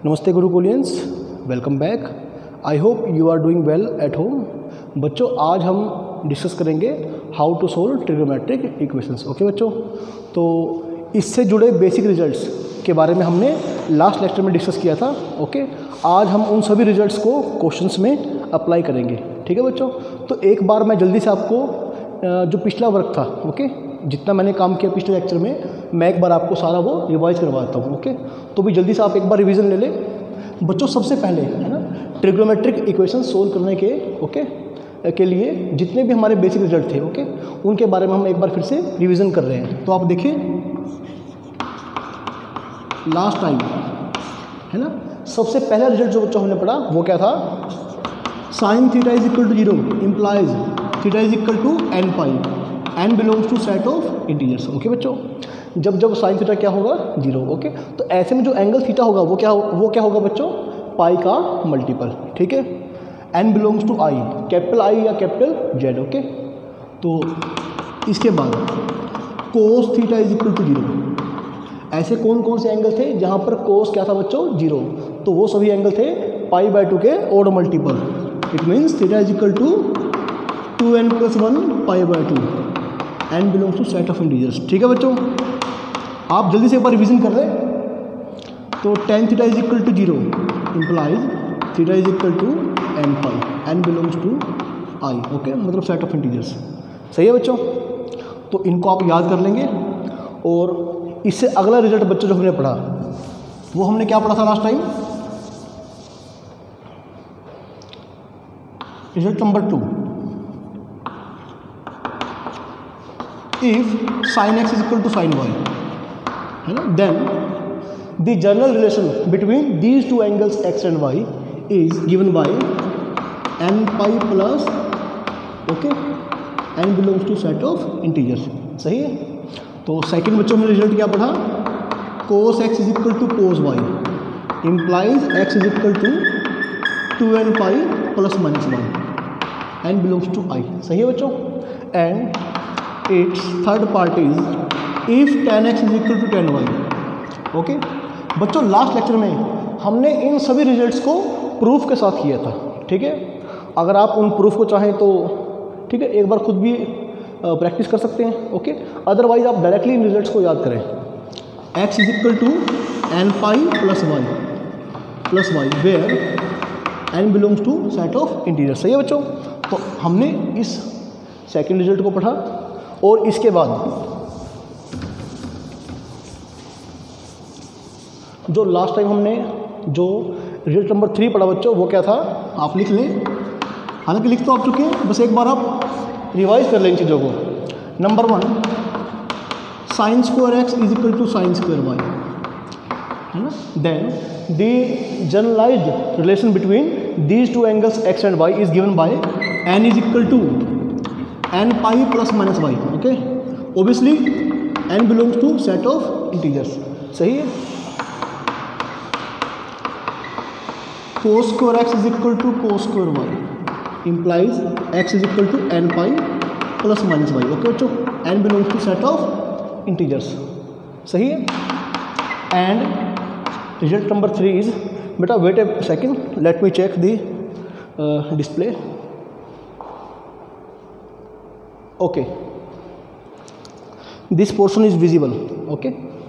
नमस्ते गुरुकुलियंस, welcome back. I hope you are doing well at home. बच्चों, आज हम डिस्कस करेंगे how to solve trigonometric equations. Okay बच्चों, तो इससे जुड़े बेसिक रिजल्ट्स के बारे में हमने लास्ट लेक्चर में डिस्कस किया था। ओके, आज हम उन सभी रिजल्ट्स को क्वेश्चंस में अप्लाई करेंगे। ठीक है बच्चों, तो एक बार मैं जल्दी से आपको जो पिछला वर्क था, ओके, जितना मैंने काम किया पिछले लेक्चर में, मैं एक बार आपको सारा वो रिवाइज करवाता हूँ। ओके, तो भी जल्दी से आप एक बार रिवीजन ले लें बच्चों। सबसे पहले है ना, ट्रिग्नोमेट्रिक इक्वेशन सोल्व करने के के लिए जितने भी हमारे बेसिक रिजल्ट थे, ओके, उनके बारे में हम एक बार फिर से रिवीजन कर रहे हैं। तो आप देखिए, लास्ट टाइम है ना, सबसे पहला रिजल्ट जो बच्चों हमने पढ़ा वो क्या था? Sine theta is equal to 0 implies theta is equal to n pi, n belongs to set of integers. Okay बच्चों, जब साइन थीटा क्या होगा? 0। ओके, तो ऐसे में जो एंगल थीटा होगा वो क्या होगा बच्चों? पाई का मल्टीपल। ठीक है, n belongs to I, capital I या कैपिटल जेड। ओके, तो इसके बाद cos theta is equal to 0। ऐसे कौन कौन से एंगल थे जहाँ पर कोस क्या था बच्चों? 0। तो वो सभी एंगल थे पाई बाय 2 के odd multiple. It means theta is equal to 2n+1 pi by 2, n belongs to set of integers. ठीक है बच्चों, आप जल्दी से एक बार रिवीजन कर लें। तो tan theta is equal to 0 implies theta is equal to n pi, n belongs to I. Okay, मतलब सेट ऑफ इंटीजर्स। सही है बच्चों, तो इनको आप याद कर लेंगे। और इससे अगला रिजल्ट बच्चों जो हमने पढ़ा वो हमने क्या पढ़ा था last time? Result number 2, if sine x is equal to sine y, है ना, then the general relation between these two angles x and y is given by n pi plus, okay, n belongs to set of integers. सही है, तो second बच्चों में result क्या पढ़ा? Cos x is equal to cos y implies x is equal to 2n pi plus minus y, N belongs to I. सही है बच्चों, and it's third part is if tan x is equal to tan y। Okay बच्चों, last lecture में हमने इन सभी results को proof के साथ किया था। ठीक है, अगर आप उन प्रूफ को चाहें तो ठीक है, एक बार खुद भी प्रैक्टिस कर सकते हैं। ओके, अदरवाइज आप डायरेक्टली इन रिजल्ट्स को याद करें। x is equal to n pi plus y where n belongs to set of integer. सही है बच्चों, तो हमने इस सेकेंड रिजल्ट को पढ़ा। और इसके बाद जो लास्ट टाइम हमने जो रिजल्ट नंबर 3 पढ़ा बच्चों, वो क्या था? आप लिख लें, हालांकि लिख तो आप चुके हैं, बस एक बार आप रिवाइज कर लें इन चीज़ों को। Number 1, sine square x is equal to sine square y, है ना। Then the generalized relation between these two angles x and y is given by n is equal to n pi plus minus y. Okay, obviously n belongs to set of integers. सही है, cos square x is equal to cos square y implies x is equal to n pi plus minus y. Okay बच्चों, n belongs to set of integers. सही है, and result number 3 is, बेटा wait a second, let me check the display. Okay, this portion is visible. Okay,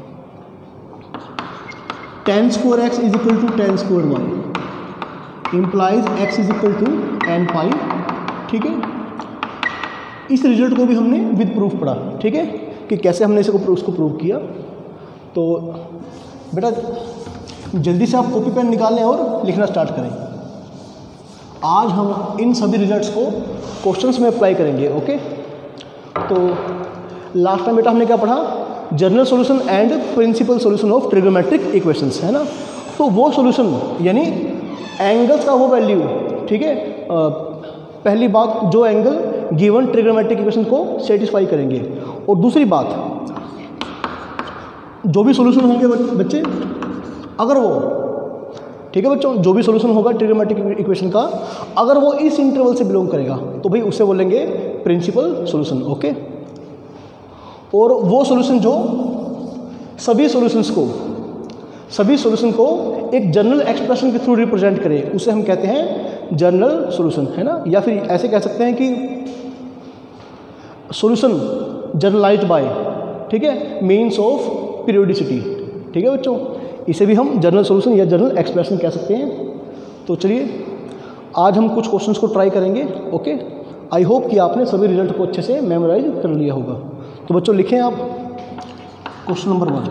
tan square x is equal to tan square y implies x is equal to n pi। ठीक है, इस result को भी हमने with proof पढ़ा। ठीक है, कि कैसे हमने उसको प्रूव किया। तो बेटा जल्दी से आप कॉपी पेन निकाल लें और लिखना स्टार्ट करें। आज हम इन सभी रिजल्ट्स को क्वेश्चंस में अप्लाई करेंगे। ओके, तो लास्ट टाइम बेटा हमने क्या पढ़ा? General solution and principal solution of trigonometric equations, है ना। तो वो सॉल्यूशन यानी एंगल्स का वो वैल्यू, ठीक है, पहली बात जो एंगल गिवन ट्रिग्नोमेट्रिक इक्वेशन को सेटिस्फाई करेंगे। और दूसरी बात, जो भी सॉल्यूशन होंगे बच्चे, अगर वो, ठीक है बच्चों, जो भी सॉल्यूशन होगा ट्रिग्नोमेट्रिक इक्वेशन का, अगर वो इस इंटरवल से बिलोंग करेगा तो भाई उसे बोलेंगे प्रिंसिपल सॉल्यूशन। ओके, और वो सॉल्यूशन जो सभी सॉल्यूशंस को सभी सॉल्यूशन को एक जनरल एक्सप्रेशन के थ्रू रिप्रेजेंट करे, उसे हम कहते हैं जनरल सॉल्यूशन, है ना। या फिर ऐसे कह सकते हैं कि सॉल्यूशन जनरलाइज्ड बाय, ठीक है, मीन्स ऑफ पीरियोडिसिटी, ठीक है बच्चों, इसे भी हम जनरल सॉल्यूशन या जनरल एक्सप्रेशन कह सकते हैं। तो चलिए आज हम कुछ क्वेश्चंस को ट्राई करेंगे। ओके, आई होप कि आपने सभी रिजल्ट को अच्छे से मेमोराइज कर लिया होगा। तो बच्चों लिखें आप question number 1,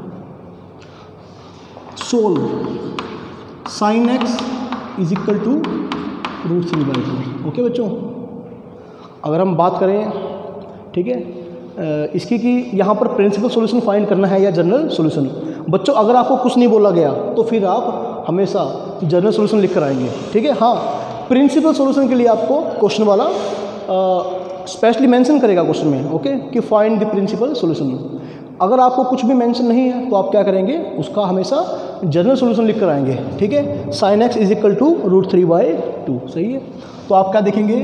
solve sin x is equal to √3/2। Okay बच्चों, अगर हम बात करें, ठीक है, इसकी कि यहाँ पर प्रिंसिपल सॉल्यूशन फाइंड करना है या जनरल सॉल्यूशन। बच्चों अगर आपको कुछ नहीं बोला गया तो फिर आप हमेशा जनरल सॉल्यूशन लिख कर आएंगे, ठीक है। हाँ, प्रिंसिपल सॉल्यूशन के लिए आपको क्वेश्चन वाला स्पेशली मेंशन करेगा क्वेश्चन में, ओके, कि फाइंड द प्रिंसिपल सॉल्यूशन। अगर आपको कुछ भी मेंशन नहीं है तो आप क्या करेंगे, उसका हमेशा जनरल सॉल्यूशन लिख कर आएंगे, ठीक है। sin x is equal to √3/2, सही है। तो आप क्या देखेंगे,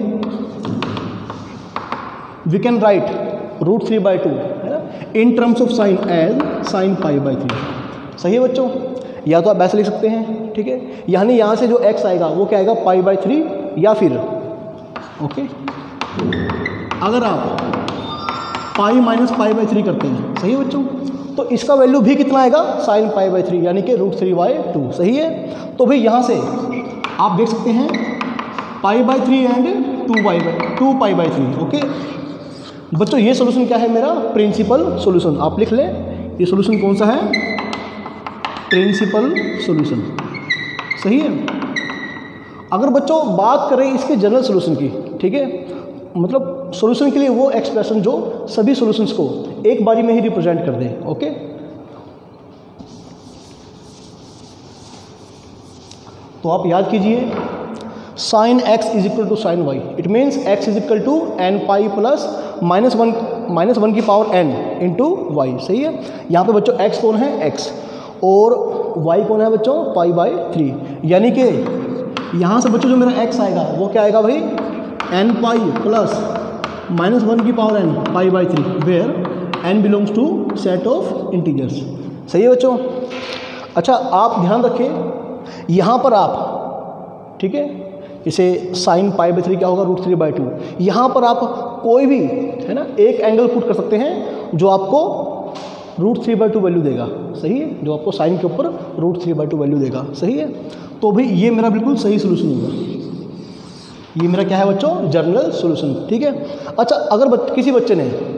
वी कैन राइट √3/2, है ना, in terms of sine as sin π/3, सही है बच्चों। या तो आप ऐसे लिख सकते हैं, ठीक है, यानी यहाँ से जो x आएगा वो क्या आएगा π/3, या फिर ओके अगर आप पाई माइनस π/3 करते हैं, सही है बच्चों, तो इसका वैल्यू भी कितना आएगा sin π/3, यानी कि √3/2, सही है। तो भाई यहाँ से आप देख सकते हैं π/3 एंड 2π/3, ओके बच्चों। ये सॉल्यूशन क्या है, मेरा प्रिंसिपल सॉल्यूशन। आप लिख लें, ये सॉल्यूशन कौन सा है, प्रिंसिपल सॉल्यूशन, सही है। अगर बच्चों बात करें इसके जनरल सॉल्यूशन की, ठीक है, मतलब सॉल्यूशन के लिए वो एक्सप्रेशन जो सभी सॉल्यूशंस को एक बारी में ही रिप्रेजेंट कर दे, ओके। तो आप याद कीजिए, sin x is equal to sin y, it means x is equal to n π plus -1 की पावर n इंटू वाई, सही है। यहाँ पे बच्चों x कौन है, x, और y कौन है बच्चों, π/3, यानी कि यहाँ से बच्चों जो मेरा x आएगा वो क्या आएगा भाई, n π प्लस -1 की power n π/3, where n belongs to set of integers, सही है बच्चों। अच्छा आप ध्यान रखें, यहाँ पर आप, ठीक है, इसे sin π/3 क्या होगा, √3/2, यहाँ पर आप कोई भी, है ना, एक एंगल पुट कर सकते हैं जो आपको √3/2 वैल्यू देगा, सही है, जो आपको साइन के ऊपर √3/2 वैल्यू देगा, सही है। तो भाई ये मेरा बिल्कुल सही सोल्यूशन होगा, ये मेरा क्या है बच्चों, जनरल सॉल्यूशन, ठीक है। अच्छा अगर किसी बच्चे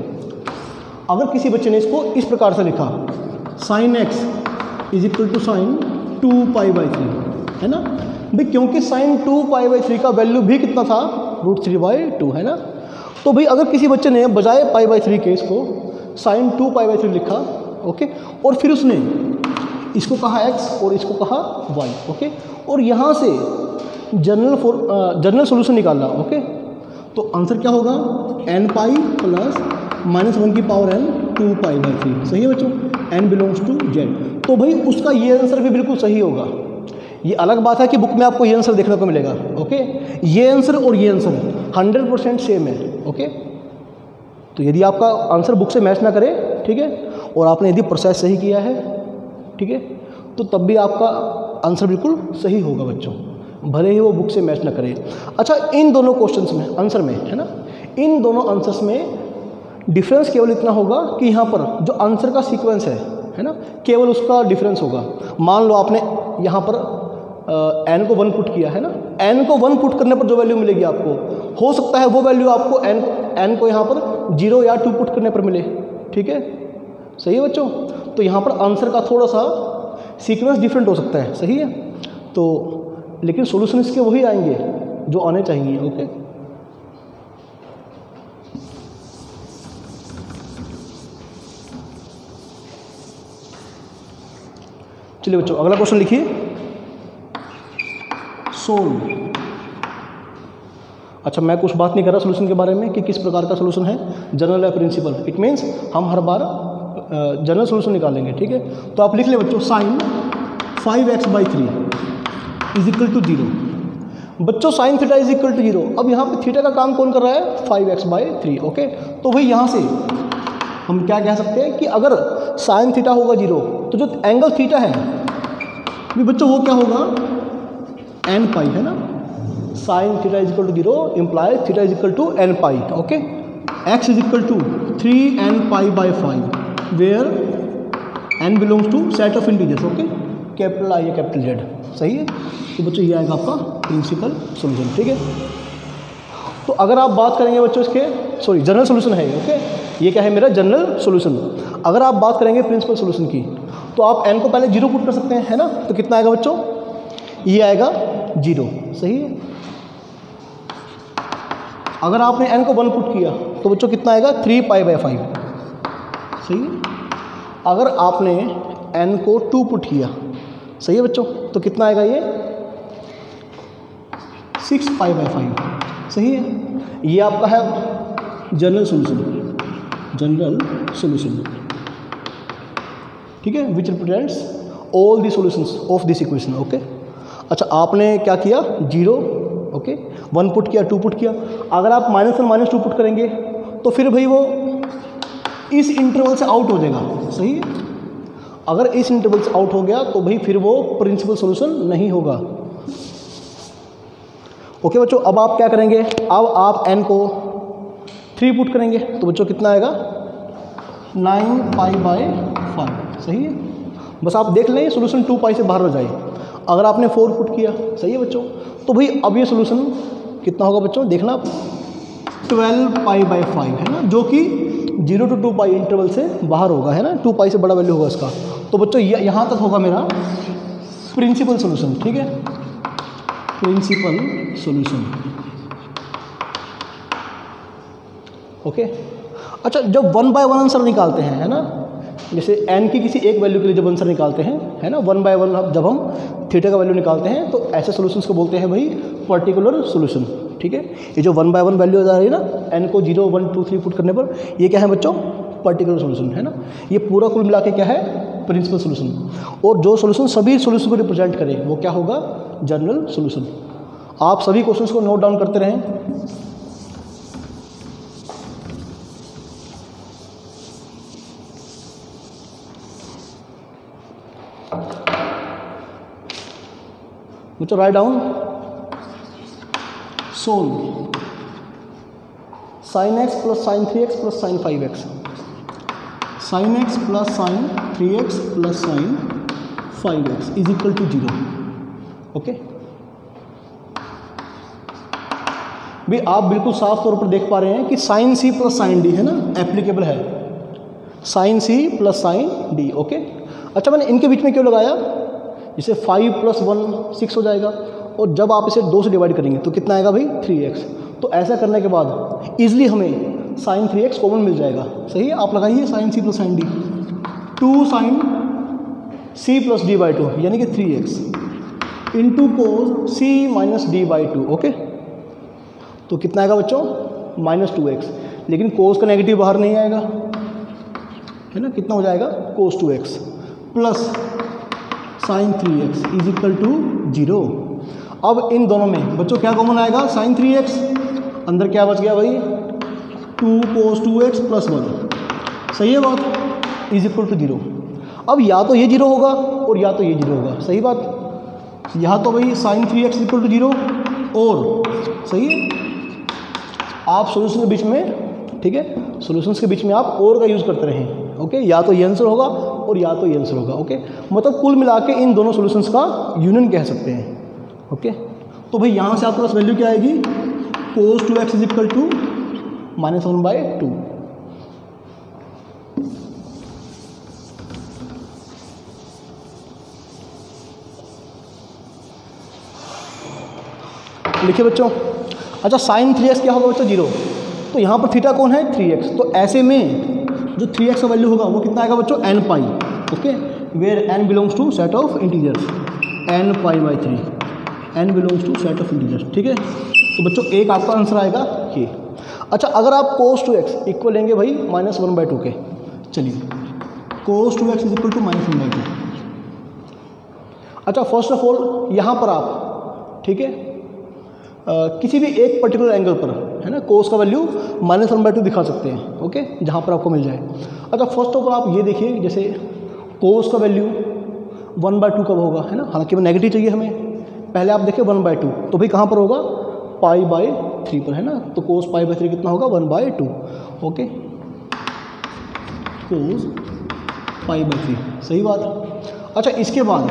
ने इसको इस प्रकार से लिखा, sin x is equal to sin 2π/3, है ना भाई, क्योंकि sin 2π/3 का वैल्यू भी कितना था, √3/2, है ना। तो भाई अगर किसी बच्चे ने बजाय π/3 के इसको sin 2π/3 लिखा, ओके, और फिर उसने इसको कहा x और इसको कहा y, ओके, और यहाँ से जनरल सॉल्यूशन निकालना, ओके, तो आंसर क्या होगा, n π प्लस -1 की पावर n 2π/3, सही है बच्चों, n बिलोंग्स टू z। तो भाई उसका ये आंसर भी बिल्कुल सही होगा। ये अलग बात है कि बुक में आपको ये आंसर देखने को मिलेगा, ओके, ये आंसर और ये आंसर 100% सेम है, ओके। तो यदि आपका आंसर बुक से मैच ना करे, ठीक है, और आपने यदि प्रोसेस सही किया है, ठीक है, तो तब भी आपका आंसर बिल्कुल सही होगा बच्चों, भले ही वो बुक से मैच ना करे। अच्छा इन दोनों क्वेश्चंस में आंसर में, है ना, इन दोनों आंसर्स में डिफरेंस केवल इतना होगा कि यहाँ पर जो आंसर का सीक्वेंस है ना, केवल उसका डिफरेंस होगा। मान लो आपने यहाँ पर n को 1 पुट किया, है ना, n को 1 पुट करने पर जो वैल्यू मिलेगी आपको, हो सकता है वो वैल्यू आपको n को यहाँ पर 0 या 2 पुट करने पर मिले, ठीक है, सही है बच्चों। तो यहाँ पर आंसर का थोड़ा सा सीक्वेंस डिफरेंट हो सकता है, सही है। तो लेकिन सॉल्यूशन इसके वही आएंगे जो आने चाहिए, ओके। चलिए बच्चों अगला क्वेश्चन लिखिए, सोल्व। अच्छा मैं कुछ बात नहीं कर रहा सोल्यूशन के बारे में कि किस प्रकार का सोल्यूशन है, जनरल या प्रिंसिपल। इट मीन्स हम हर बार जनरल सोल्यूशन निकालेंगे, ठीक है। तो आप लिख ले बच्चों, sin 5x/3 is equal to 0। बच्चों sin theta is equal to 0। अब यहाँ पे थीटा का काम कौन कर रहा है, 5x/3, ओके। तो भाई यहाँ से हम क्या कह सकते हैं कि अगर sin थीटा होगा 0 तो जो एंगल थीटा है भी बच्चों वो क्या होगा, एन पाई है ना, sine theta is equal to 0 implies theta is equal to n pi, okay. X is equal to 3n pi by 5 where n belongs to set of integers, okay, capital I या capital Z, सही है। तो बच्चों ये आएगा आपका principal solution, ठीक है। तो अगर आप बात करेंगे बच्चों इसके, सॉरी जनरल सोल्यूशन है, ओके, ये क्या है मेरा जनरल सोल्यूशन। अगर आप बात करेंगे प्रिंसिपल सोल्यूशन की, तो आप n को पहले 0 पुट कर सकते हैं, है ना, तो कितना आएगा बच्चों, ये आएगा 0, सही है। अगर आपने n को 1 पुट किया तो बच्चों कितना आएगा, 3 पाई बाई 5, सही है। अगर आपने n को 2 पुट किया, सही है बच्चों, तो कितना आएगा ये 6 पाई बाई 5, सही है। ये आपका है जनरल सोल्यूशन, जनरल सोल्यूशन, ठीक है, which represents all the solutions of this equation, okay. अच्छा आपने क्या किया, 0, ओके, 1 पुट किया, 2 पुट किया। अगर आप -1 -2 पुट करेंगे तो फिर भाई वो इस इंटरवल से आउट हो जाएगा, सही है। अगर इस इंटरवल से आउट हो गया तो भाई फिर वो प्रिंसिपल सॉल्यूशन नहीं होगा, ओके बच्चों। अब आप क्या करेंगे, अब आप n को 3 पुट करेंगे तो बच्चों कितना आएगा, 9 पाई बाई 5, सही है। बस आप देख लें सोल्यूशन 2 पाई से बाहर हो जाए। अगर आपने 4 पुट किया, सही है बच्चों, तो भाई अब ये सोल्यूशन कितना होगा बच्चों, देखना 12 पाई बाई 5 है ना, जो कि 0 to 2 पाई इंटरवल से बाहर होगा, है ना, 2 पाई से बड़ा वैल्यू होगा इसका। तो बच्चों यहाँ तक होगा मेरा प्रिंसिपल सोल्यूशन, ठीक है, प्रिंसिपल सोल्यूशन, ओके। अच्छा जब 1 बाय 1 आंसर निकालते हैं, है ना, जैसे n की किसी एक वैल्यू के लिए जब आंसर निकालते हैं, है ना, 1 बाय 1 जब हम थीटा का वैल्यू निकालते हैं तो ऐसे सॉल्यूशंस को बोलते हैं भाई पर्टिकुलर सॉल्यूशन, ठीक है। ये जो 1 बाय 1 वैल्यू आ रही है ना, n को 0 1 2 3 पुट करने पर, ये क्या है बच्चों, पर्टिकुलर सॉल्यूशन, है ना। ये पूरा कुल मिला के क्या है, प्रिंसिपल सॉल्यूशन। और जो सॉल्यूशन सभी सॉल्यूशन को रिप्रेजेंट करे वो क्या होगा, जनरल सॉल्यूशन। आप सभी क्वेश्चंस को नोट डाउन करते रहें। बच्चों write down, solve sin x plus sin 3x plus sin 5x, sin x plus sin 3x plus sin 5x is equal to 0, okay. भी आप बिल्कुल साफ तौर पर देख पा रहे हैं कि sin c plus sin d है ना, एप्लीकेबल है, sin c plus sin d, okay. अच्छा मैंने इनके बीच में क्यों लगाया, जैसे 5 प्लस 1 6 हो जाएगा, और जब आप इसे 2 से डिवाइड करेंगे तो कितना आएगा भाई 3x। तो ऐसा करने के बाद इजीली हमें sin 3x कॉमन मिल जाएगा, सही है। आप लगाइए sin c plus sin d, 2 sin c plus d by 2 यानी कि 3x into cos c minus d by 2, okay. तो कितना आएगा बच्चों, -2x, लेकिन कोस का नेगेटिव बाहर नहीं आएगा, है ना, कितना हो जाएगा cos 2x plus sin 3x is equal to 0। अब इन दोनों में बच्चों क्या कॉमन आएगा, sin 3x, अंदर क्या बच गया भाई 2 cos 2x प्लस 1, सही है बात, इज इक्वल टू 0। अब या तो ये 0 होगा और या तो ये 0 होगा, सही बात। यहाँ तो भाई sin 3x इक्वल टू 0, और सही है आप सोल्यूशन के बीच में, ठीक है, सॉल्यूशंस के बीच में आप और का यूज़ करते रहें, ओके। या तो ये आंसर होगा और या तो ये आंसर होगा, ओके। मतलब कुल मिला के इन दोनों सॉल्यूशंस का यूनियन कह सकते हैं, ओके। तो भाई यहाँ से आपके पास वैल्यू क्या आएगी, cos 2x is equal to -1/2, लिखिए बच्चों। अच्छा sin 3x क्या होगा बच्चों, 0, तो यहाँ पर थीटा कौन है 3x, तो ऐसे में जो 3x का वैल्यू होगा वो कितना आएगा बच्चों, n pi, okay, where n belongs to set of integers, n pi by 3, n belongs to set of integers, ठीक है। तो बच्चों एक आपका आंसर आएगा ये। अच्छा अगर आप cos 2x इक्वल लेंगे भाई -1/2 के, चलिए cos 2x is equal to -1/2। अच्छा फर्स्ट ऑफ ऑल यहाँ पर आप, ठीक है, किसी भी एक पर्टिकुलर एंगल पर, है ना, कोस का वैल्यू -1/2 दिखा सकते हैं, ओके, जहाँ पर आपको मिल जाए। अच्छा फर्स्ट ऑफ ऑल आप ये देखिए, जैसे कोस का वैल्यू 1/2 कब होगा, है ना, हालांकि वो नेगेटिव चाहिए हमें, पहले आप देखें 1/2, तो भाई कहाँ पर होगा, π/3 पर, है ना, तो cos π/3 कितना होगा 1/2, ओके, cos π/3, सही बात। अच्छा इसके बाद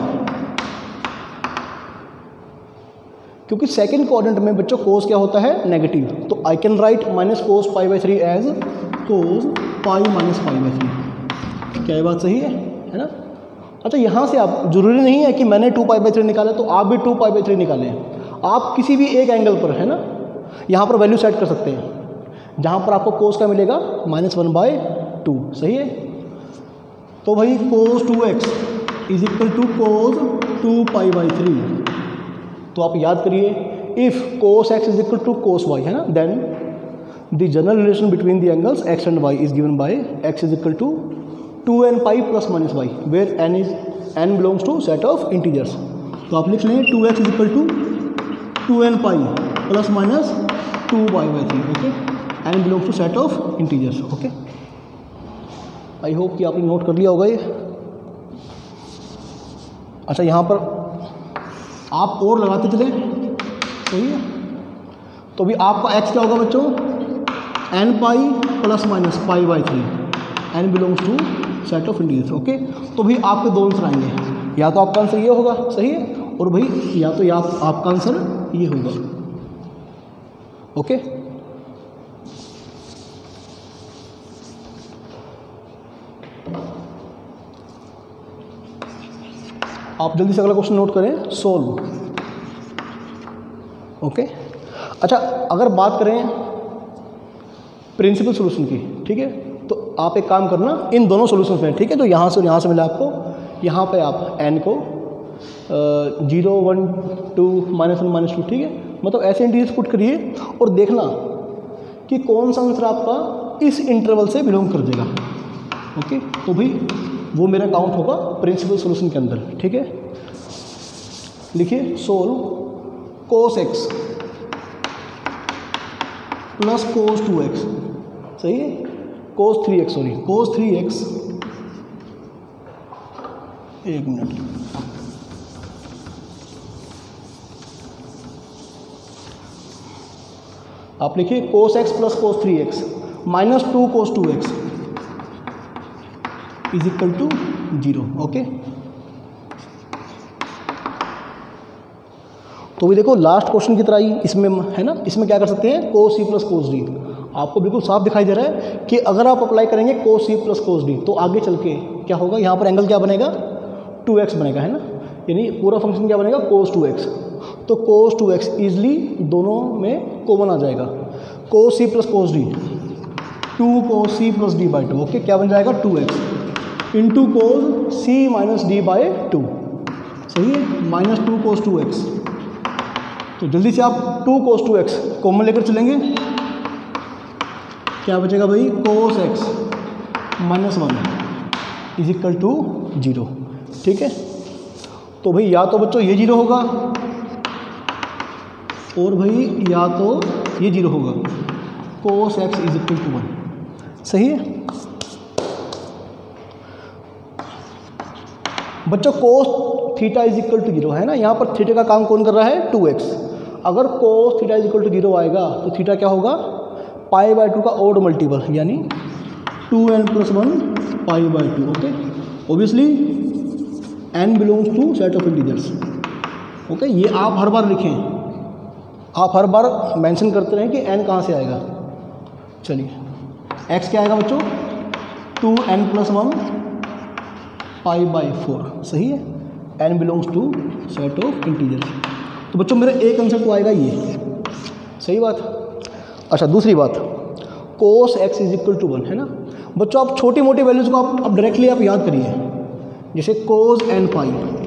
क्योंकि सेकंड क्वाड्रेंट में बच्चों cos क्या होता है, नेगेटिव, तो I can write -cos π/3 as cos π - π/3, क्या ये बात सही है ना। अच्छा यहाँ से आप, जरूरी नहीं है कि मैंने 2π/3 निकाला तो आप भी 2π/3 निकालें, आप किसी भी एक एंगल पर, है ना, यहाँ पर वैल्यू सेट कर सकते हैं, जहाँ पर आपको cos का मिलेगा -1/2, सही है। तो भाई cos 2x is equal to cos 2π/3, तो आप याद करिए, if cos x is equal to cos y, है ना, then the general relation between the angles x and y is given by x is equal to 2n π ± y, where n belongs to set of integers. तो आप लिख लें 2x is equal to 2n π ± 2y/3, okay, n belongs to set of integers, okay. I hope कि आपने note कर लिया होगा ये। अच्छा यहाँ पर आप और लगाते चले, सही है। तो भी आपका x क्या होगा बच्चों, n π ± π/3, n belongs to set of integers, okay. तो भी आपके दो आंसर आएंगे, या तो आपका आंसर ये होगा, सही है, और भाई या तो आपका आंसर ये होगा, ओके। आप जल्दी से अगला क्वेश्चन नोट करें, सोल्व, ओके। अच्छा अगर बात करें प्रिंसिपल सॉल्यूशन की, ठीक है, तो आप एक काम करना, इन दोनों सॉल्यूशंस में, ठीक है, तो यहाँ से और यहाँ से मिला आपको, यहाँ पे आप n को 0 1 2 -1 -2, ठीक है, मतलब ऐसे इंटीजर्स पुट करिए और देखना कि कौन सा आंसर आपका इस इंटरवल से बिलोंग कर देगा, ओके। तो भाई वो मेरा काउंट होगा प्रिंसिपल सॉल्यूशन के अंदर, ठीक है। लिखिए solve cos x plus cos 2x, सही है, cos 3x, sorry cos 3x, एक मिनट, आप लिखिए cos x plus cos 3x minus 2 cos 2x is equal to 0, okay. तो भी देखो लास्ट क्वेश्चन की तरह ही इसमें, है ना, इसमें क्या कर सकते हैं, cos c plus cos d, आपको बिल्कुल साफ दिखाई दे रहा है कि अगर आप अप्लाई करेंगे cos c plus cos d तो आगे चल के क्या होगा, यहाँ पर एंगल क्या बनेगा, 2x बनेगा, है ना, यानी पूरा फंक्शन क्या बनेगा, cos 2x, तो cos 2x ईजिली दोनों में कॉमन आ जाएगा, cos c plus cos d 2 cos c plus d/2, okay, क्या बन जाएगा 2x into cos c minus d/2, सही है, -2 cos 2x। तो जल्दी से आप 2 cos 2x कॉमन लेकर चलेंगे, क्या बचेगा भाई, cos x -1 is equal to 0, ठीक है। तो भाई या तो बच्चों ये 0 होगा और भाई या तो ये 0 होगा, cos x is equal to 1, सही है। बच्चों cos theta is equal to 0 है ना, यहाँ पर थीटा का काम कौन कर रहा है, 2x, अगर cos theta is equal to 0 आएगा तो थीटा क्या होगा, π/2 का ओड मल्टीपल, यानी 2n + 1 π/2, okay. Obviously n belongs to set of integers, okay. ये आप हर बार लिखें, आप हर बार मेंशन करते रहें कि n कहाँ से आएगा। चलिए x क्या आएगा बच्चों, 2n + 1 π/4, सही है, n belongs to set of integers. तो बच्चों मेरा एक आंसर तो आएगा ये, सही बात। अच्छा दूसरी बात, cos x is equal to 1, है ना। बच्चों आप छोटी मोटी वैल्यूज़ को आप डायरेक्टली आप याद करिए, जैसे cos n π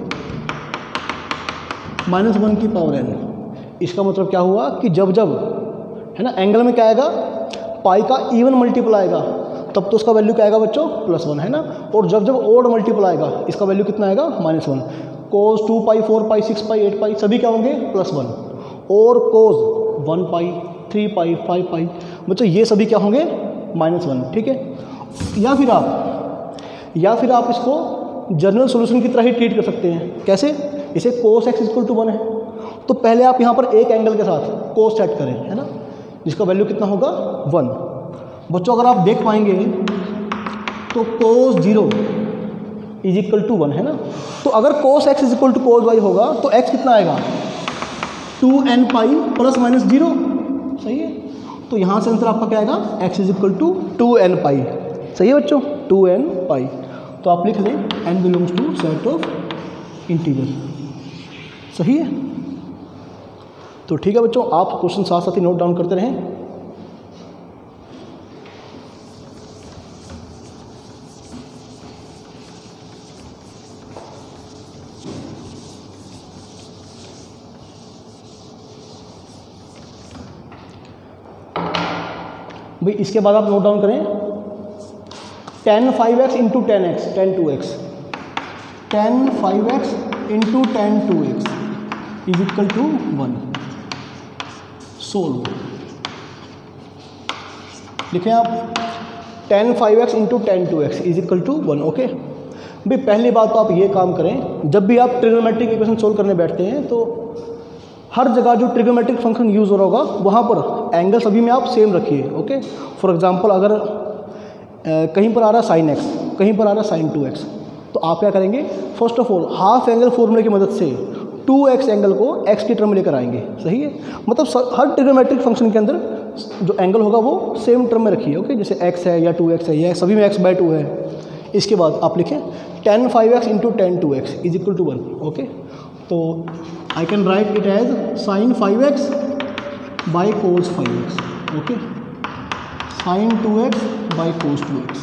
-1 की पावर n, इसका मतलब क्या हुआ कि जब जब, है ना, एंगल में क्या आएगा, पाई का इवन मल्टीपल आएगा तब तो उसका वैल्यू क्या आएगा बच्चों, +1, है ना। और जब जब ओड मल्टीपल आएगा इसका वैल्यू कितना आएगा, -1। cos 2 π 4 π 6 π 8 π सभी क्या होंगे, +1, और cos 1 π 3 π 5 π बच्चों ये सभी क्या होंगे, -1, ठीक है। या फिर आप इसको जनरल सॉल्यूशन की तरह ही ट्रीट कर सकते हैं। कैसे? इसे cos x इक्वल टू 1 है, तो पहले आप यहाँ पर एक एंगल के साथ cos सेट करें, है ना, जिसका वैल्यू कितना होगा 1। बच्चों अगर आप देख पाएंगे तो cos 0 इज इक्वल टू 1 है ना, तो अगर cos x is equal to cos y होगा तो x कितना आएगा 2n पाई प्लस माइनस 0, सही है। तो यहाँ से आंसर आपका क्या आएगा x is equal to 2n pi, सही है बच्चों, 2n पाई। तो आप लिख लें n belongs to set of integer, सही है। तो ठीक है बच्चों, आप क्वेश्चन साथ साथ ही नोट डाउन करते रहें। भाई इसके बाद आप नोट डाउन करें tan 5x into tan x, tan 2x, tan 5x into tan 2x is equal to 1। Solve लिखें आप tan 5x into tan 2x is equal to 1। Okay भाई, पहली बात तो आप ये काम करें, जब भी आप ट्रिग्नोमेट्रिक इक्वेशन सोल्व करने बैठते हैं तो हर जगह जो ट्रिग्नोमेट्रिक फंक्शन यूज़ हो रहा होगा वहाँ पर एंगल सभी में आप सेम रखिए। ओके, फॉर एग्जांपल अगर कहीं पर आ रहा है sin x, कहीं पर आ रहा है sin 2x, तो आप क्या करेंगे, first of all half angle फॉर्मूले की मदद से 2x एंगल को x की टर्म में लेकर आएंगे, सही है। मतलब हर ट्रिग्नोमेट्रिक फंक्शन के अंदर जो एंगल होगा वो सेम टर्म में रखिए। ओके, जैसे x है या 2x है या सभी में x/2 है। इसके बाद आप लिखें tan 5x into tan 2x is equal to 1। Okay, तो I can write it as sin 5x by cos 5x। Okay, sin 2x by cos 2x।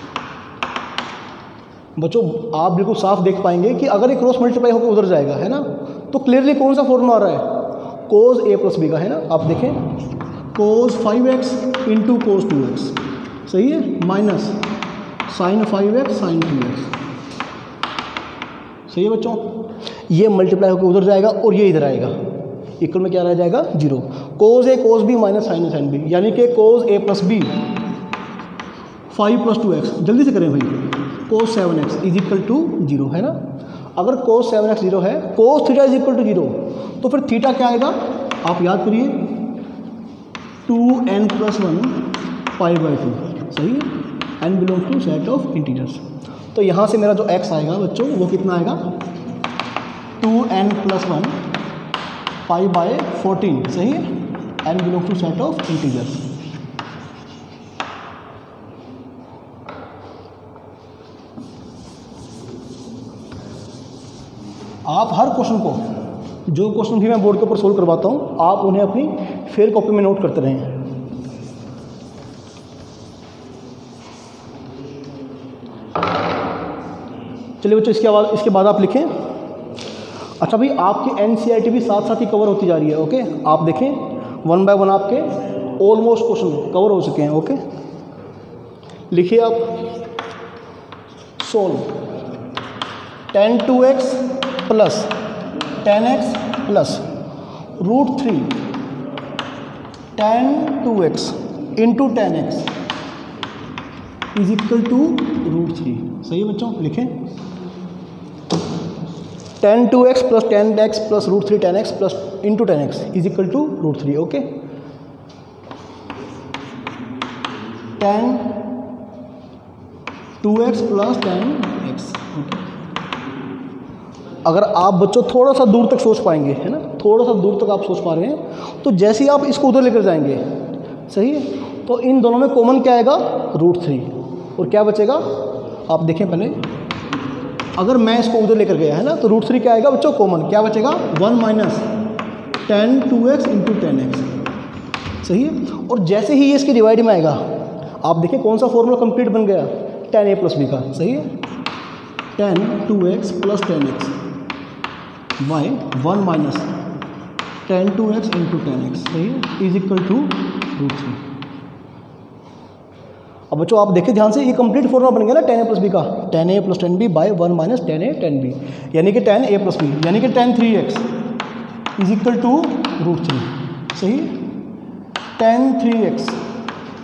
बच्चों आप बिल्कुल साफ देख पाएंगे कि अगर ये क्रॉस मल्टीप्लाई होकर उधर जाएगा, है ना, तो क्लियरली कौन सा फॉर्मूला आ रहा है, cos a प्लस b का, है ना। आप देखें cos 5x into cos 2x, सही है, minus sin 5x sin 2x, सही है बच्चों। ये मल्टीप्लाई होकर उधर जाएगा और ये इधर आएगा, इक्वल में क्या रह जाएगा 0। cos a cos b minus sin a sin b, यानी कि cos a plus b 5 plus 2x, जल्दी से करें भाई, cos 7x is equal to 0, है ना। अगर cos 7x 0 है, cos theta is equal to 0, तो फिर थीटा क्या आएगा, आप याद करिए 2n प्लस 1 पाई/2, सही है। n belong to set of integers. तो यहाँ से मेरा जो x आएगा बच्चों वो कितना आएगा 2n प्लस 1 पाई/14, सही है। n belong to set of integers. आप हर क्वेश्चन को, जो क्वेश्चन भी मैं बोर्ड के ऊपर सोल्व करवाता हूँ, आप उन्हें अपनी फेयर कॉपी में नोट करते रहें। चलिए बच्चों, इसके बाद आप लिखें। अच्छा भाई, आपकी एनसीईआरटी भी साथ साथ ही कवर होती जा रही है। ओके, आप देखें 1 बाय 1 आपके ऑलमोस्ट क्वेश्चन कवर हो चुके हैं। ओके, लिखिए आप solve tan 2x plus tan x plus √3 tan 2x into tan x is equal to √3, सही है बच्चों। लिखें tan 2x plus tan x plus √3 tan x प्लस into tan x is equal to √3। Okay, tan 2x plus tan x। Okay, अगर आप बच्चों थोड़ा सा दूर तक सोच पाएंगे, है ना, थोड़ा सा दूर तक आप सोच पा रहे हैं, तो जैसे ही आप इसको उधर लेकर जाएंगे, सही है, तो इन दोनों में कॉमन क्या आएगा √3, और क्या बचेगा आप देखें पहले, अगर मैं इसको उधर लेकर गया, है ना, तो √3 क्या आएगा बच्चों कॉमन, क्या बचेगा 1 minus tan 2x into tan x, सही है। और जैसे ही ये इसके डिवाइड में आएगा, आप देखें कौन सा फॉर्मूला कंप्लीट बन गया, tan a प्लस b का, सही है, tan 2x plus tan x by 1 minus tan 2x into tan x, सही है, इज इक्वल टू √3। अब बच्चों आप देखें ध्यान से, ये कंप्लीट फॉर्मूला बन गया ना tan a प्लस b का, tan a plus tan b by 1 minus tan a tan b, यानी कि tan a प्लस b, यानी कि tan 3x is equal to √3, सही, tan 3x।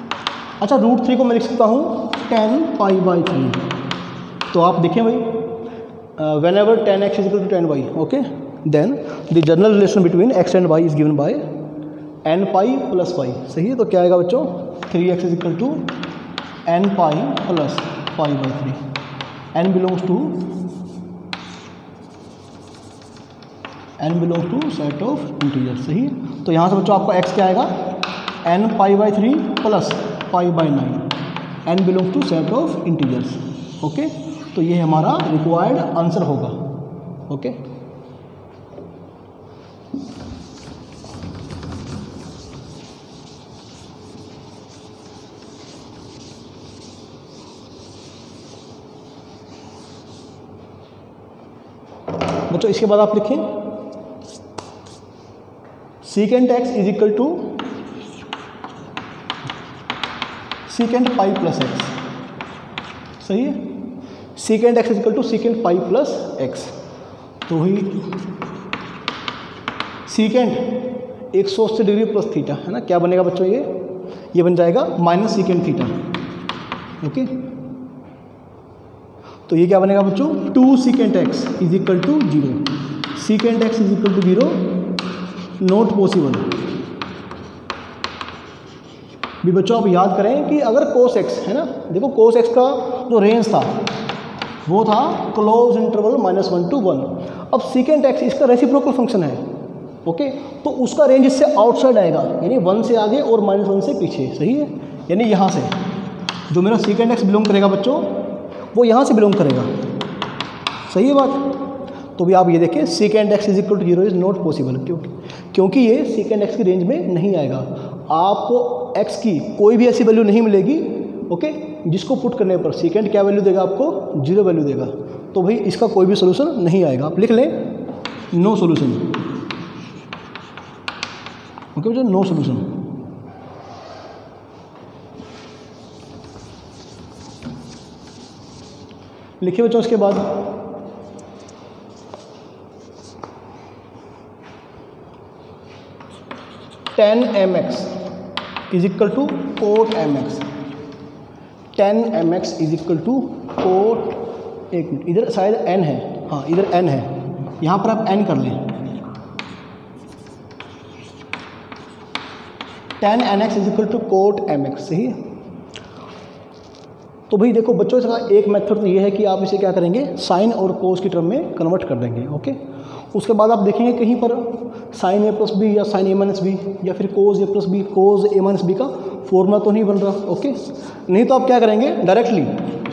अच्छा, √3 को मैं लिख सकता हूँ tan π/3। तो आप देखें भाई, whenever tan x is equal to tan y, okay, then the general relation between x and y is given by n pi plus y. सही है, तो क्या आएगा बच्चों, 3x is equal to n pi plus pi by 3, n belongs to set of integer. सही है, तो यहाँ से बच्चों आपका x क्या आएगा, n pi by 3 plus pi by 9, n belongs to set of integers. Okay, तो ये हमारा रिक्वायर्ड आंसर होगा। ओके, बच्चों इसके बाद आप लिखें secant x is equal to secant pi plus x. सही है, secant x is equal to secant pi plus x. तो वही सीकेंट 180 डिग्री प्लस थीटा है ना, क्या बनेगा बच्चों, ये बन जाएगा माइनस सीकेंट थीटा। ओके, तो ये क्या बनेगा बच्चों, 2 secant x is equal to 0, secant x is equal to 0 not possible. भी बच्चों आप याद करें कि अगर कोस एक्स है ना, देखो कोस एक्स का जो रेंज था वो था क्लोज इंटरवल -1 to 1। अब सीकेंट एक्स इसका रेसिप्रोकल फंक्शन है। ओके, तो उसका रेंज इससे आउटसाइड आएगा, यानी 1 से आगे और -1 से पीछे। सही है, यानी यहाँ से जो मेरा सीकेंट एक्स बिलोंग करेगा बच्चों, वो यहाँ से बिलोंग करेगा। सही है बात, तो भी आप ये देखें secant x is equal to 0 is not possible, क्योंकि ये सीकेंट एक्स की रेंज में नहीं आएगा। आपको एक्स की कोई भी ऐसी वैल्यू नहीं मिलेगी, ओके, जिसको पुट करने पर सीकेंट क्या वैल्यू देगा, आपको 0 वैल्यू देगा। तो भाई इसका कोई भी सोल्यूशन नहीं आएगा, आप लिख लें नो सोल्यूशन। ओके बच्चों, नो सोल्यूशन। लिखिए बच्चों उसके बाद tan mx is equal to cot mx, tan mx is equal to cot, एक मिनट, इधर शायद n है, हाँ इधर n है, यहाँ पर आप n कर लें, tan nx is equal to cot mx। सही है, तो भाई देखो बच्चों इसका एक मेथड तो ये है कि आप इसे क्या करेंगे, साइन और कोस की टर्म में कन्वर्ट कर देंगे। ओके, उसके बाद आप देखेंगे कहीं पर साइन ए प्लस बी या साइन ए माइनस बी या फिर cos A plus B cos A minus B का फॉर्मूला तो नहीं बन रहा। ओके, नहीं तो आप क्या करेंगे, डायरेक्टली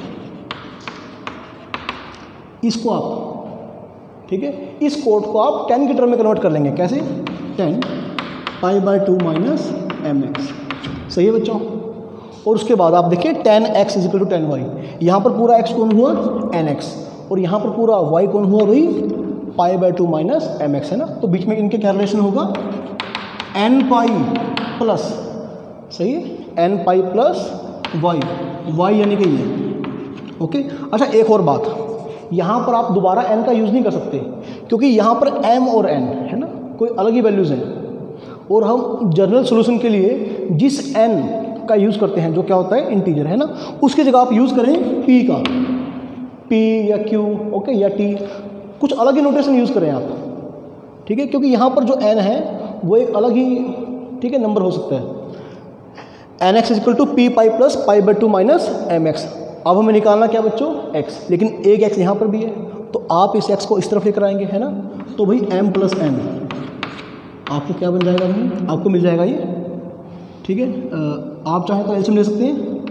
इसको आप, ठीक है, इस कोट को आप tan की टर्म में कन्वर्ट कर लेंगे। कैसे, tan pi by 2 minus mx। सही है बच्चों, और उसके बाद आप देखिए tan x is equal to tan y, यहाँ पर पूरा x कौन हुआ, nx, और यहाँ पर पूरा y कौन हुआ भाई, पाई बाई 2 माइनस mx है ना। तो बीच में इनके क्या रिलेशन होगा, n पाई प्लस, सही है, n पाई प्लस y यानी कि ये। ओके, अच्छा एक और बात, यहाँ पर आप दोबारा n का यूज़ नहीं कर सकते, क्योंकि यहाँ पर m और n है ना, कोई अलग ही वैल्यूज़ हैं, और हम जनरल सोल्यूशन के लिए जिस n का यूज़ करते हैं जो क्या होता है, इंटीजर है ना, उसकी जगह आप यूज़ करें p का, p या q, ओके, या t, कुछ अलग ही नोटेशन यूज़ करें आप, ठीक है, क्योंकि यहाँ पर जो n है वो एक अलग ही, ठीक है, नंबर हो सकता है। nx is equal to p pi plus pi by 2 minus mx। अब हमें निकालना क्या बच्चों, x, लेकिन एक x यहाँ पर भी है, तो आप इस x को इस तरफ लेकर आएंगे, है ना, तो भाई m प्लस n आपको क्या बन जाएगा भाई, आपको मिल जाएगा ये, ठीक है। आप चाहें तो एलसीएम ले सकते हैं,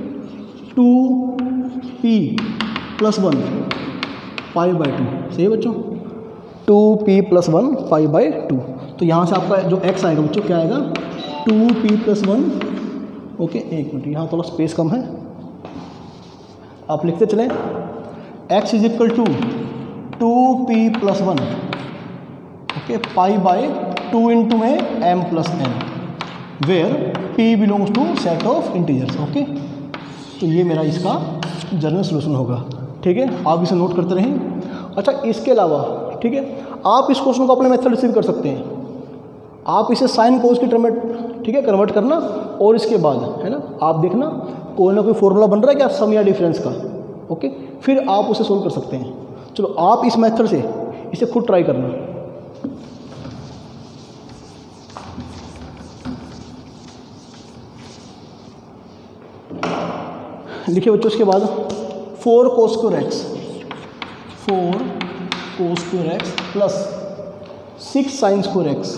2p प्लस 1 पाई बाई 2। सही है बच्चों, 2p प्लस 1 पाई बाई 2। तो यहाँ से आपका जो x आएगा बच्चों क्या आएगा, 2p प्लस 1। ओके, एक मिनट, यहाँ थोड़ा स्पेस कम है, आप लिखते चलें, x is equal to 2p plus 1, okay, pi by 2 into में m plus n, where p belongs to set of integers. Okay, तो ये मेरा इसका जनरल सोल्यूशन होगा, ठीक है, आप इसे नोट करते रहें। अच्छा, इसके अलावा, ठीक है, आप इस क्वेश्चन को अपने मेथड रिसीव कर सकते हैं, आप इसे साइन कोस की टर्म में, ठीक है, कन्वर्ट करना, और इसके बाद है ना, आप देखना कोई ना कोई फॉर्मूला बन रहा है क्या, सम या डिफरेंस का, ओके, फिर आप उसे सोल्व कर सकते हैं। चलो आप इस मेथड से इसे खुद ट्राई करना। लिखिए बच्चों उसके बाद 4 cos square x, 4 cos square x plus 6 sin square x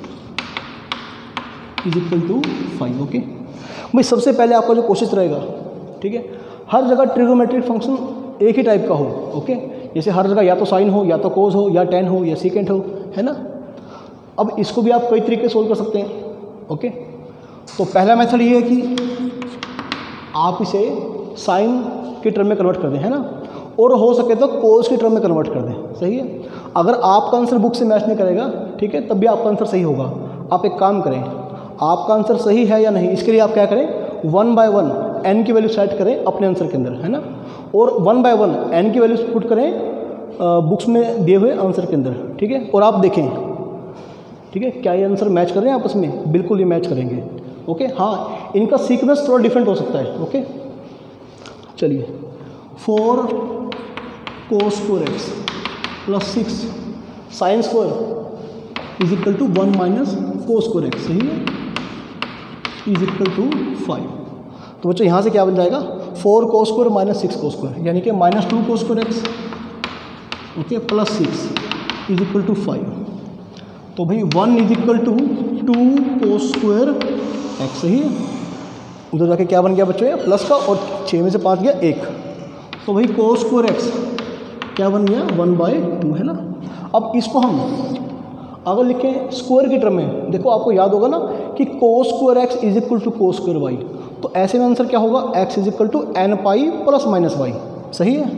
is equal to 5। Okay भाई, सबसे पहले आपका जो कोशिश रहेगा, ठीक है, हर जगह ट्रिगोमेट्रिक फंक्शन एक ही टाइप का हो। ओके, जैसे हर जगह या तो साइन हो, या तो कोस हो, या टेन हो, या सीकेंट हो, है ना। अब इसको भी आप कई तरीके से सोल्व कर सकते हैं। ओके, तो पहला मेथड ये है कि आप इसे साइन के टर्म में कन्वर्ट कर दें, है ना, और हो सके तो कोस के टर्म में कन्वर्ट कर दें। सही है। अगर आपका आंसर बुक से मैच नहीं करेगा, ठीक है, तब भी आपका आंसर सही होगा। आप एक काम करें, आपका आंसर सही है या नहीं, इसके लिए आप क्या करें, 1 by 1 n की वैल्यू सेट करें अपने आंसर के अंदर, है ना, और 1 by 1 n की वैल्यू पुट करें बुक्स में दिए हुए आंसर के अंदर, ठीक है, और आप देखें, ठीक है, क्या ये आंसर मैच कर रहे हैं आपस में। बिल्कुल ये मैच करेंगे। ओके, हाँ, इनका सीक्वेंस थोड़ा डिफरेंट हो सकता है। ओके, चलिए 4 cos square x plus 6 sin square is equal to 1 minus cos square x, सही है, इज इक्वल टू 5। तो बच्चों यहाँ से क्या बन जाएगा, 4 cos square minus 6 cos square, यानी कि minus 2 cos square x, okay, plus 6 is equal to 5। तो भाई 1 is equal to 2 cos square x, सही है। उधर जाके क्या बन गया बच्चों, ये प्लस का, और 6 में से 5 गया 1, तो भाई cos square x क्या बन गया, 1/2, है ना। अब इसको हम अगर लिखें स्क्वायर की टर्म में, देखो आपको याद होगा ना कि cos square x is equal to cos square y, तो ऐसे में आंसर क्या होगा, x is equal to n pi plus minus y, सही है।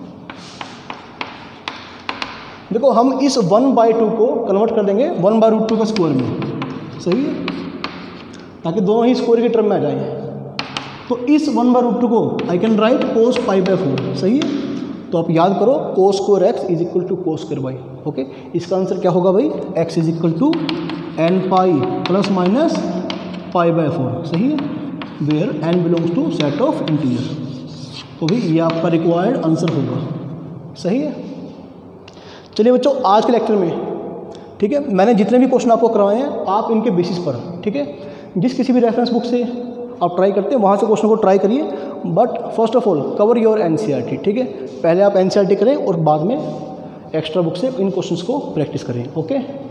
देखो हम इस 1/2 को कन्वर्ट कर देंगे 1/√2 का स्क्वायर में, सही है, ताकि दोनों ही स्क्वायर की टर्म में आ जाए। तो इस 1/√2 को आई कैन राइट cos π/4, सही है। तो आप याद करो cos square x is equal to cos square y। Okay, इसका आंसर क्या होगा भाई, x is equal to n pi plus minus π/4, सही है, where n belongs to set of integer. तो भाई ये आपका रिक्वायर्ड आंसर होगा, सही है। चलिए बच्चों, आज के लेक्चर में, ठीक है, मैंने जितने भी क्वेश्चन आपको करवाए हैं, आप इनके बेसिस पर, ठीक है, जिस किसी भी रेफरेंस बुक से आप ट्राई करते हैं वहाँ से क्वेश्चन को ट्राई करिए, but first of all cover your NCERT, ठीक है, पहले आप एनसीईआरटी करें और बाद में एक्स्ट्रा बुक से इन क्वेश्चंस को प्रैक्टिस करें। ओके।